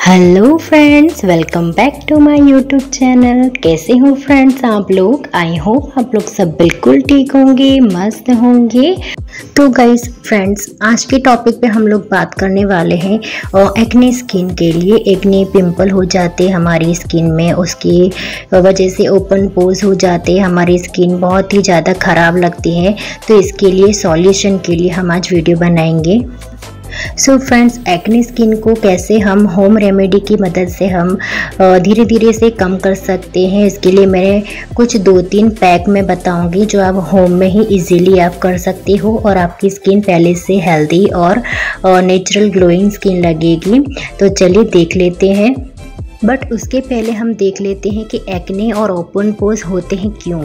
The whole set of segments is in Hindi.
Hello friends, welcome back to my YouTube channel. कैसे हो फ्रेंड्स आप लोग? आई होप आप लोग सब बिल्कुल ठीक होंगे, मस्त होंगे। तो गाइस फ्रेंड्स, आज के टॉपिक पे हम लोग बात करने वाले हैं एक्ने स्किन के लिए। एक्ने पिंपल हो जाते हमारी स्किन में, उसकी वजह से ओपन पोर्स हो जाते, हमारी स्किन बहुत ही ज़्यादा ख़राब लगती है। तो इसके लिए सॉल्यूशन के लिए हम आज वीडियो बनाएंगे। सो फ्रेंड्स, एक्ने स्किन को कैसे हम होम रेमेडी की मदद से हम धीरे धीरे से कम कर सकते हैं, इसके लिए मैंने कुछ 2-3 पैक में बताऊंगी जो आप होम में ही इजीली आप कर सकते हो और आपकी स्किन पहले से हेल्दी और नेचुरल ग्लोइंग स्किन लगेगी। तो चलिए देख लेते हैं। बट उसके पहले हम देख लेते हैं कि एक्ने और ओपन पोर्स होते हैं क्यों।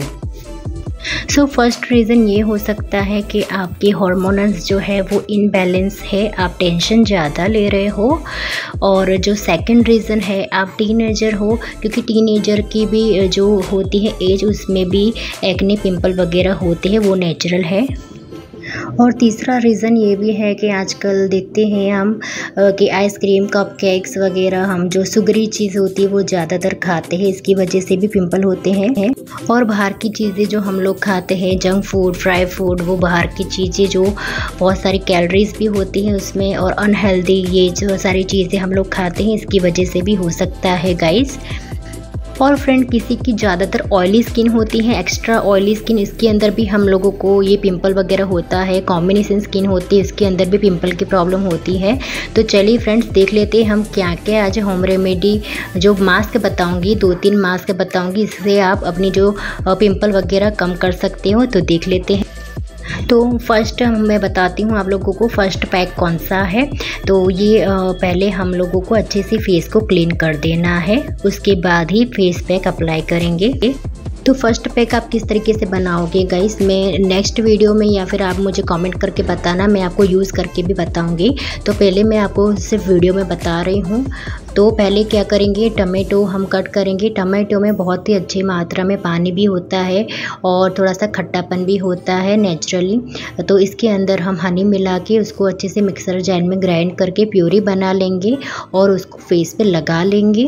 सो फर्स्ट रीज़न ये हो सकता है कि आपकी हार्मोन्स जो है वो इनबैलेंस है, आप टेंशन ज़्यादा ले रहे हो। और जो सेकंड रीज़न है, आप टीनेजर हो, क्योंकि टीनेजर की भी जो होती है एज, उसमें भी एक्ने पिंपल वगैरह होते हैं, वो नेचुरल है। और तीसरा रीज़न ये भी है कि आजकल देखते हैं हम कि आइसक्रीम, कप केक्स वगैरह, हम जो सुगरी चीज़ होती है वो ज़्यादातर खाते हैं, इसकी वजह से भी पिंपल होते हैं। और बाहर की चीज़ें जो हम लोग खाते हैं, जंक फूड, फ्राई फूड, वो बाहर की चीज़ें जो बहुत सारी कैलोरीज भी होती हैं उसमें, और अनहेल्दी ये जो सारी चीज़ें हम लोग खाते हैं, इसकी वजह से भी हो सकता है गाइस। और फ्रेंड, किसी की ज़्यादातर ऑयली स्किन होती है, एक्स्ट्रा ऑयली स्किन, इसके अंदर भी हम लोगों को ये पिंपल वगैरह होता है। कॉम्बिनेशन स्किन होती है, इसके अंदर भी पिंपल की प्रॉब्लम होती है। तो चलिए फ्रेंड्स, देख लेते हैं हम क्या क्या आज होम रेमेडी, जो मास्क बताऊंगी, 2-3 मास्क बताऊंगी, इससे आप अपनी जो पिंपल वगैरह कम कर सकते हो। तो देख लेते हैं। तो फर्स्ट मैं बताती हूँ आप लोगों को फर्स्ट पैक कौन सा है। तो ये पहले हम लोगों को अच्छे से फेस को क्लीन कर देना है, उसके बाद ही फेस पैक अप्लाई करेंगे। तो फर्स्ट पैक आप किस तरीके से बनाओगे गाइस, मैं नेक्स्ट वीडियो में, या फिर आप मुझे कमेंट करके बताना, मैं आपको यूज़ करके भी बताऊंगी। तो पहले मैं आपको सिर्फ वीडियो में बता रही हूँ। तो पहले क्या करेंगे, टमाटो हम कट करेंगे। टमाटो में बहुत ही अच्छी मात्रा में पानी भी होता है और थोड़ा सा खट्टापन भी होता है नेचुरली। तो इसके अंदर हम हनी मिला के उसको अच्छे से मिक्सर जार में ग्राइंड करके प्यूरी बना लेंगे और उसको फेस पे लगा लेंगे।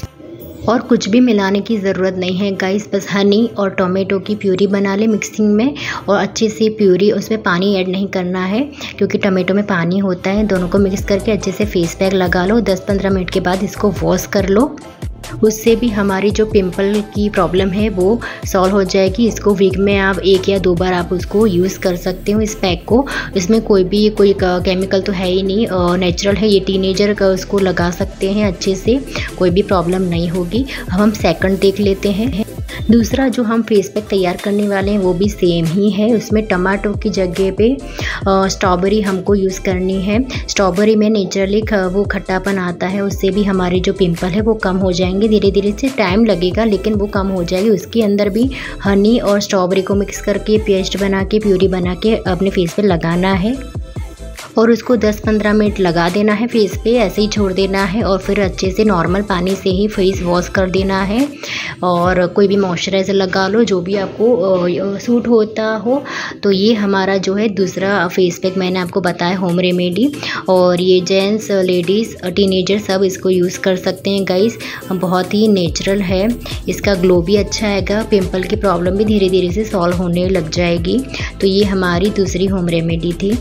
और कुछ भी मिलाने की ज़रूरत नहीं है गाइस, बस हनी और टोमेटो की प्यूरी बना ले मिक्सिंग में, और अच्छे से प्यूरी, उसमें पानी ऐड नहीं करना है क्योंकि टोमेटो में पानी होता है। दोनों को मिक्स करके अच्छे से फेस पैक लगा लो। 10-15 मिनट के बाद इसको वॉश कर लो, उससे भी हमारी जो पिंपल की प्रॉब्लम है वो सॉल्व हो जाएगी। इसको वीक में आप 1 या 2 बार आप उसको यूज़ कर सकते हो, इस पैक को। इसमें कोई केमिकल तो है ही नहीं, नेचुरल है। ये टीनेजर का उसको लगा सकते हैं अच्छे से, कोई भी प्रॉब्लम नहीं होगी। अब हम सेकंड देख लेते हैं। दूसरा जो हम फेस पैक तैयार करने वाले हैं वो भी सेम ही है। उसमें टमाटो की जगह पे स्ट्रॉबेरी हमको यूज़ करनी है। स्ट्रॉबेरी में नेचुरली वो खट्टापन आता है, उससे भी हमारे जो पिंपल है वो कम हो जाएंगे। धीरे धीरे से टाइम लगेगा लेकिन वो कम हो जाएगी। उसके अंदर भी हनी और स्ट्रॉबेरी को मिक्स करके पेस्ट बना के, प्यूरी बना के अपने फेस पे लगाना है और उसको 10-15 मिनट लगा देना है फेस पे, ऐसे ही छोड़ देना है। और फिर अच्छे से नॉर्मल पानी से ही फेस वॉश कर देना है। और कोई भी मॉइस्चराइज़र लगा लो जो भी आपको सूट होता हो। तो ये हमारा जो है दूसरा फेस पैक मैंने आपको बताया, होम रेमेडी। और ये जेंट्स, लेडीज़, टीनेजर सब इसको यूज़ कर सकते हैं गाइस। बहुत ही नेचुरल है, इसका ग्लो भी अच्छा आएगा, पिंपल की प्रॉब्लम भी धीरे धीरे से सॉल्व होने लग जाएगी। तो ये हमारी दूसरी होम रेमेडी थी।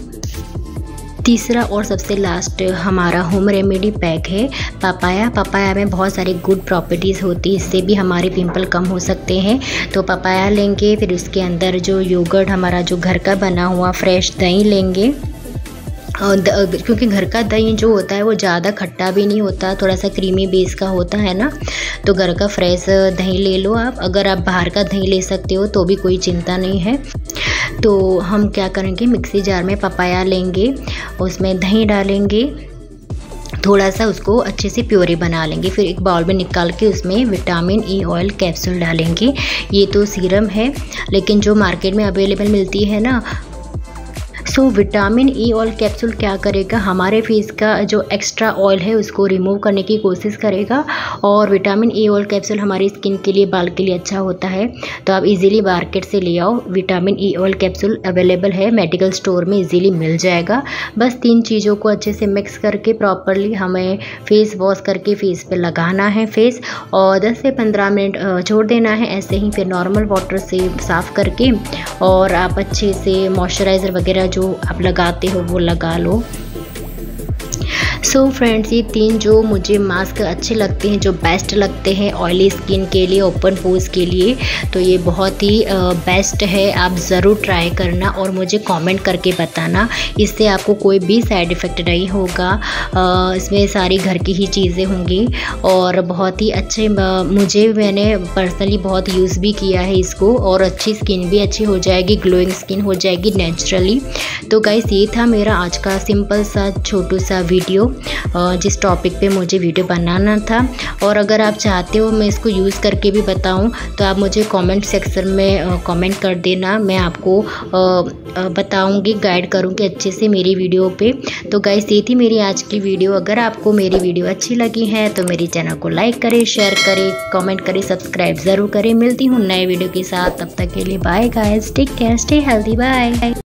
तीसरा और सबसे लास्ट हमारा होम रेमेडी पैक है पपाया। पपाया में बहुत सारी गुड प्रॉपर्टीज़ होती है, इससे भी हमारे पिंपल कम हो सकते हैं। तो पपाया लेंगे, फिर उसके अंदर जो योगर्ट हमारा जो घर का बना हुआ फ्रेश दही लेंगे। क्योंकि घर का दही जो होता है वो ज़्यादा खट्टा भी नहीं होता, थोड़ा सा क्रीमी बेस का होता है ना। तो घर का फ्रेश दही ले लो आप। अगर आप बाहर का दही ले सकते हो तो भी कोई चिंता नहीं है। तो हम क्या करेंगे, मिक्सी जार में पपाया लेंगे, उसमें दही डालेंगे, थोड़ा सा उसको अच्छे से प्योरी बना लेंगे। फिर एक बाउल में निकाल के उसमें विटामिन ई ऑयल कैप्सूल डालेंगे। ये तो सीरम है, लेकिन जो मार्केट में अवेलेबल मिलती है ना, so vitamin E oil capsule क्या करेगा, हमारे फेस का जो एक्स्ट्रा ऑयल है उसको रिमूव करने की कोशिश करेगा। और विटामिन ई ऑयल कैप्सूल हमारी स्किन के लिए, बाल के लिए अच्छा होता है। तो आप इजीली मार्केट से ले आओ। Vitamin E oil capsule available है मेडिकल स्टोर में, इजीली मिल जाएगा। बस 3 चीज़ों को अच्छे से मिक्स करके प्रॉपरली हमें फेस वॉश करके फेस पे लगाना है फेस, और 10 से 15 मिनट छोड़ देना है ऐसे ही। फिर नॉर्मल वाटर से साफ़ करके और आप अच्छे से मॉइस्चराइज़र वगैरह जो आप लगाते हो वो लगा लो। सो फ्रेंड्स, ये 3 जो मुझे मास्क अच्छे लगते हैं, जो बेस्ट लगते हैं ऑयली स्किन के लिए, ओपन पोर्स के लिए, तो ये बहुत ही बेस्ट है। आप ज़रूर ट्राई करना और मुझे कमेंट करके बताना। इससे आपको कोई भी साइड इफ़ेक्ट नहीं होगा। इसमें सारी घर की ही चीज़ें होंगी और बहुत ही अच्छे, मैंने पर्सनली बहुत यूज़ भी किया है इसको, और अच्छी स्किन भी अच्छी हो जाएगी, ग्लोइंग स्किन हो जाएगी नेचुरली। तो गाइस, ये था मेरा आज का सिंपल सा छोटू सा वीडियो, जिस टॉपिक पे मुझे वीडियो बनाना था। और अगर आप चाहते हो मैं इसको यूज़ करके भी बताऊं तो आप मुझे कमेंट सेक्शन में कमेंट कर देना, मैं आपको बताऊंगी, गाइड करूंगी अच्छे से मेरी वीडियो पे। तो गाइस, ये थी मेरी आज की वीडियो। अगर आपको मेरी वीडियो अच्छी लगी है तो मेरे चैनल को लाइक करें, शेयर करें, कमेंट करें, सब्सक्राइब ज़रूर करें। मिलती हूँ नए वीडियो के साथ, तब तक के लिए bye guys, take care, stay healthy, bye.